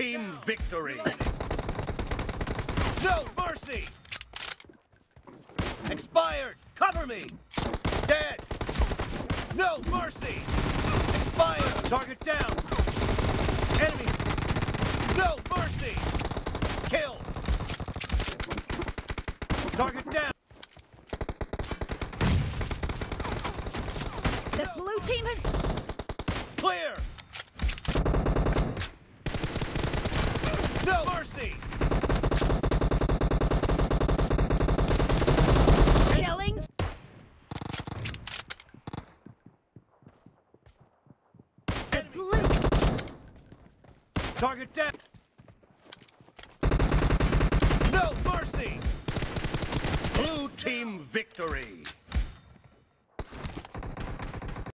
team victory. No mercy. Expired. Cover me. Dead. No mercy. Expired. Target down. Enemy. No mercy. Kill. Target down. The blue team has... Clear. No mercy. Killings. The blue... Target down. No mercy. Blue team victory.